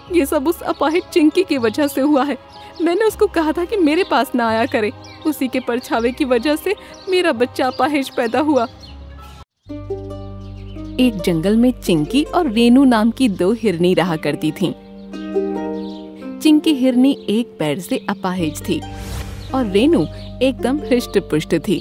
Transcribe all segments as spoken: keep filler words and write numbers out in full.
ये सब उस अपाहिज चिंकी की वजह से हुआ है। मैंने उसको कहा था कि मेरे पास ना आया करे। उसी के परछावे की वजह से मेरा बच्चा अपाहिज पैदा हुआ। एक जंगल में चिंकी और रेनू नाम की दो हिरनी रहा करती थीं। चिंकी हिरनी एक पैर से अपाहिज थी और रेनू एकदम हृष्ट पुष्ट थी।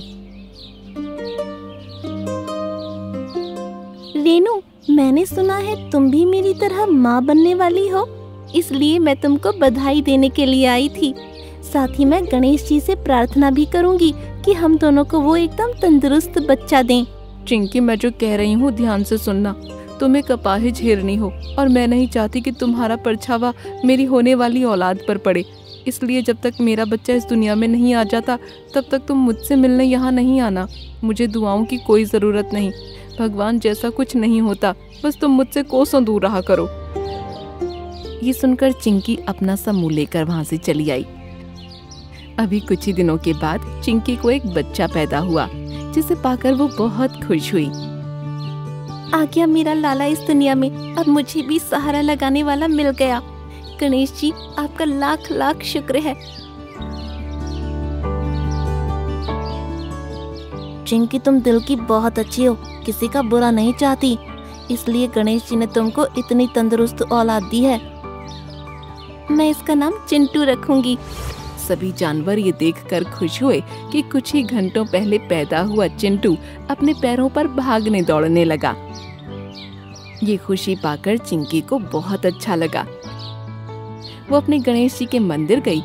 रेनू, मैंने सुना है तुम भी मेरी तरह माँ बनने वाली हो, इसलिए मैं तुमको बधाई देने के लिए आई थी। साथ ही मैं गणेश जी से प्रार्थना भी करूंगी कि हम दोनों को वो एकदम तंदुरुस्त बच्चा दें। चिंकी, मैं जो कह रही हूँ ध्यान से सुनना। तुम एक अपाहिज हिरनी हो और मैं नहीं चाहती कि तुम्हारा परछावा मेरी होने वाली औलाद पर पड़े। इसलिए जब तक मेरा बच्चा इस दुनिया में नहीं आ जाता तब तक तुम मुझसे मिलने यहाँ नहीं आना। मुझे दुआओं की कोई जरूरत नहीं। भगवान जैसा कुछ नहीं होता, बस तुम मुझसे कोसों दूर रहा करो। ये सुनकर चिंकी अपना सा मुंह लेकर वहाँ से चली आई। अभी कुछ ही दिनों के बाद चिंकी को एक बच्चा पैदा हुआ, जिसे पाकर वो बहुत खुश हुई। आ गया मेरा लाला इस दुनिया में, अब मुझे भी सहारा लगाने वाला मिल गया। गणेश जी, आपका लाख लाख शुक्र है। चिंकी, तुम दिल की बहुत अच्छी हो, किसी का बुरा नहीं चाहती, इसलिए गणेश जी ने तुमको इतनी तंदुरुस्त औलाद दी है। मैं इसका नाम चिंटू रखूंगी। सभी जानवर ये देखकर खुश हुए कि कुछ ही घंटों पहले पैदा हुआ चिंटू अपने पैरों पर भागने दौड़ने लगा। ये खुशी पाकर चिंकी को बहुत अच्छा लगा। वो अपने गणेश जी के मंदिर गई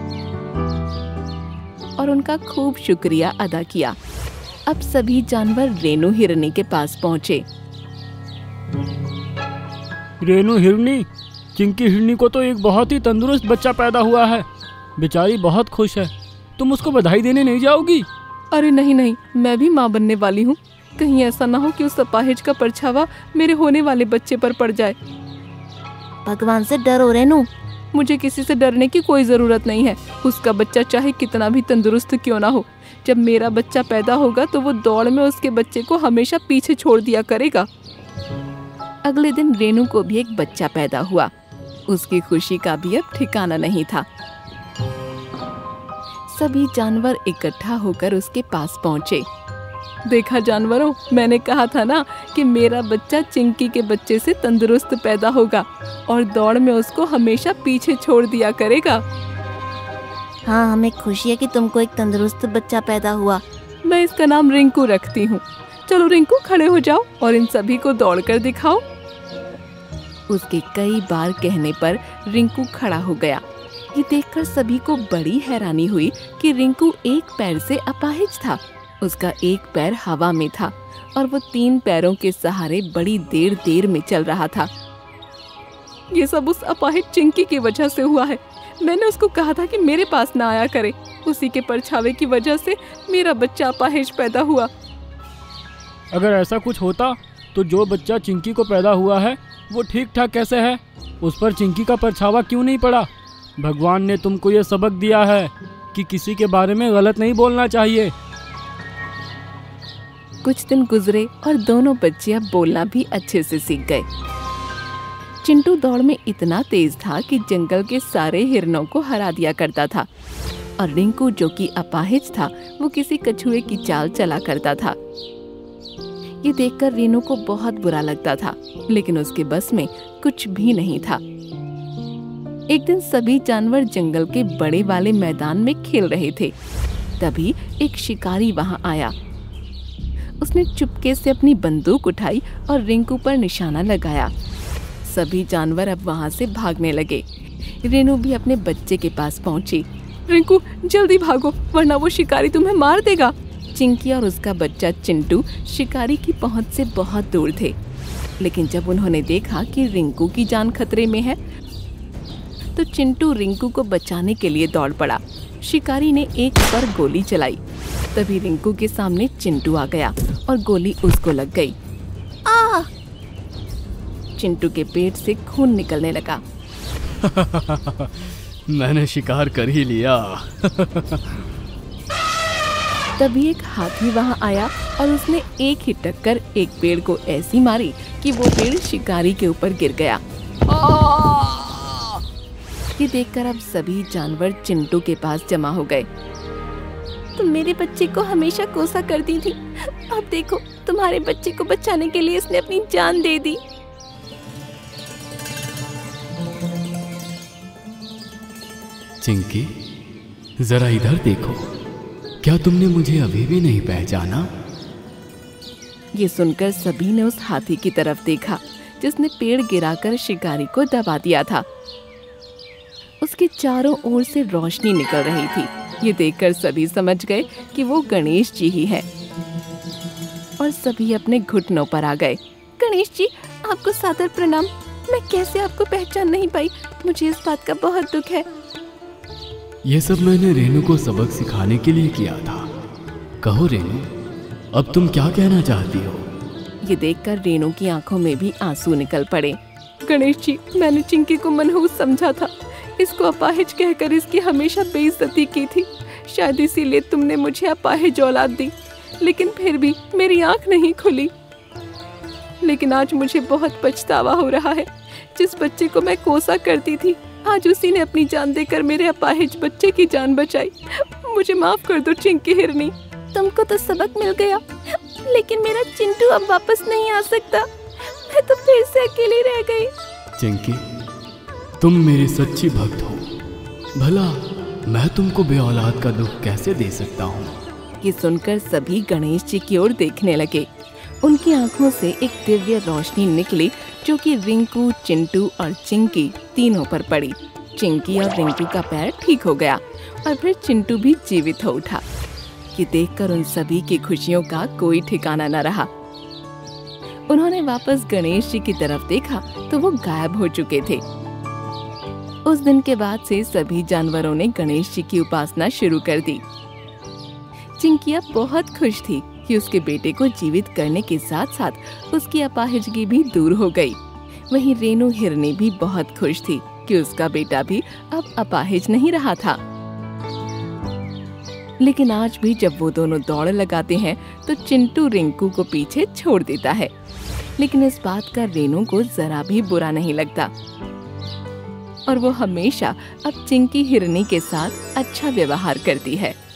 और उनका खूब शुक्रिया अदा किया। अब सभी जानवर रेनू हिरनी के पास पहुँचे। रेनू हिरनी, चिंकी हिरनी को तो एक बहुत ही तंदुरुस्त बच्चा पैदा हुआ है। बेचारी बहुत खुश है। तुम उसको बधाई देने नहीं जाओगी? अरे नहीं नहीं, मैं भी माँ बनने वाली हूँ। कहीं ऐसा ना हो कि उस अपाहिज का परछावा मेरे होने वाले बच्चे पर पड़ जाए। भगवान से डरो रेनू। मुझे किसी से डरने की कोई जरूरत नहीं है। उसका बच्चा चाहे कितना भी तंदुरुस्त क्यों ना हो, जब मेरा बच्चा पैदा होगा तो वो दौड़ में उसके बच्चे को हमेशा पीछे छोड़ दिया करेगा। अगले दिन रेनू को भी एक बच्चा पैदा हुआ। उसकी खुशी का भी अब ठिकाना नहीं था। सभी जानवर इकट्ठा होकर उसके पास पहुँचे। देखा जानवरों, मैंने कहा था ना कि मेरा बच्चा चिंकी के बच्चे से तंदुरुस्त पैदा होगा और दौड़ में उसको हमेशा पीछे छोड़ दिया करेगा। हाँ, हमें खुशी है कि तुमको एक तंदुरुस्त बच्चा पैदा हुआ। मैं इसका नाम रिंकू रखती हूँ। चलो रिंकू, खड़े हो जाओ और इन सभी को दौड़कर दिखाओ। उसके कई बार कहने पर रिंकू खड़ा हो गया। ये देखकर सभी को बड़ी हैरानी हुई कि रिंकू एक पैर से अपाहिज था। उसका एक पैर हवा में था और वो तीन पैरों के सहारे बड़ी देर देर में चल रहा था। ये सब उस अपाहिज चिंकी की वजह से हुआ है। मैंने उसको कहा था कि मेरे पास ना आया करे। उसी के परछावे की वजह से मेरा बच्चा अपाहिज पैदा हुआ। अगर ऐसा कुछ होता तो जो बच्चा चिंकी को पैदा हुआ है वो ठीक ठाक कैसे है? उस पर चिंकी का परछावा क्यों नहीं पड़ा? भगवान ने तुमको ये सबक दिया है कि किसी के बारे में गलत नहीं बोलना चाहिए। कुछ दिन गुजरे और दोनों बच्चे अब बोलना भी अच्छे से सीख गए। चिंटू दौड़ में इतना तेज था कि जंगल के सारे हिरणों को हरा दिया करता था और रिंकू, जो कि अपाहिज था, वो किसी कछुए की चाल चला करता था। ये देखकर रेनू को बहुत बुरा लगता था, लेकिन उसके बस में कुछ भी नहीं था। एक दिन सभी जानवर जंगल के बड़े वाले मैदान में खेल रहे थे। तभी एक शिकारी वहां आया। उसने चुपके से अपनी बंदूक उठाई और रिंकू पर निशाना लगाया। सभी जानवर अब वहां से भागने लगे। रेनू भी अपने बच्चे के पास पहुंची। रिंकू, जल्दी भागो वरना वो शिकारी तुम्हें मार देगा। चिंकी और उसका बच्चा चिंटू शिकारी की पहुंच से बहुत दूर थे, लेकिन जब उन्होंने देखा कि रिंकू की जान खतरे में है तो चिंटू रिंकू को बचाने के लिए दौड़ पड़ा। शिकारी ने एक पर गोली चलाई। तभी रिंकू के सामने चिंटू आ गया और गोली उसको लग गई। आ! चिंटू के पेट से खून निकलने लगा। मैंने शिकार कर ही लिया। तभी एक हाथी वहां आया और उसने एक ही टक्कर एक पेड़ को ऐसी मारी कि वो पेड़ शिकारी के ऊपर गिर गया। ये देखकर अब सभी जानवर चिंटू के पास जमा हो गए। तुम मेरे बच्चे को हमेशा कोसा करती थी, अब देखो तुम्हारे बच्चे को बचाने के लिए इसने अपनी जान दे दी। चिंकी, जरा इधर देखो, क्या तुमने मुझे अभी भी नहीं पहचाना? ये सुनकर सभी ने उस हाथी की तरफ देखा जिसने पेड़ गिराकर शिकारी को दबा दिया था। उसके चारों ओर से रोशनी निकल रही थी। ये देखकर सभी समझ गए कि वो गणेश जी ही है और सभी अपने घुटनों पर आ गए। गणेश जी, आपको सादर प्रणाम। मैं कैसे आपको पहचान नहीं पाई, मुझे इस बात का बहुत दुख है। ये सब मैंने रेनू को सबक सिखाने के लिए किया था। कहो रेनू, अब तुम क्या कहना चाहती हो? ये देखकर रेनू की आंखों में भी आंसू निकल पड़े। गणेश जी, मैंने चिंकी को मनहूस समझा था, इसको अपाहिज कहकर इसकी हमेशा बेइज्जती की थी। शायद इसीलिए तुमने मुझे अपाहिज औलाद दी, लेकिन फिर भी मेरी आंख नहीं खुली। लेकिन आज मुझे बहुत पछतावा हो रहा है। जिस बच्चे को मैं कोसा करती थी, आज उसी ने अपनी जान देकर मेरे अपाहिज बच्चे की जान बचाई। मुझे माफ कर दो चिंकी हिरनी। तुमको तो सबक मिल गया, लेकिन मेरा चिंटू अब वापस नहीं आ सकता। मैं तो फिर से अकेली रह गई। चिंकी, तुम मेरी सच्ची भक्त हो। भला मैं तुमको बे औलाद का दुख कैसे दे सकता हूँ? ये सुनकर सभी गणेश जी की ओर देखने लगे। उनकी आंखों से एक दिव्य रोशनी निकली जो कि रिंकू, चिंटू और चिंकी तीनों पर पड़ी। चिंकी और रिंकू का पैर ठीक हो गया और फिर चिंटू भी जीवित हो उठा। ये देखकर उन सभी की खुशियों का कोई ठिकाना न रहा। उन्होंने वापस गणेश जी की तरफ देखा तो वो गायब हो चुके थे। उस दिन के बाद से सभी जानवरों ने गणेश जी की उपासना शुरू कर दी। चिंकिया बहुत खुश थी कि उसके बेटे को जीवित करने के साथ साथ उसकी अपाहिजगी भी दूर हो गई। वहीं रेनू हिरनी भी बहुत खुश थी कि उसका बेटा भी अब अपाहिज नहीं रहा था। लेकिन आज भी जब वो दोनों दौड़ लगाते हैं तो चिंटू रिंकू को पीछे छोड़ देता है। लेकिन इस बात का रेनू को जरा भी बुरा नहीं लगता और वो हमेशा अब चिंकी हिरनी के साथ अच्छा व्यवहार करती है।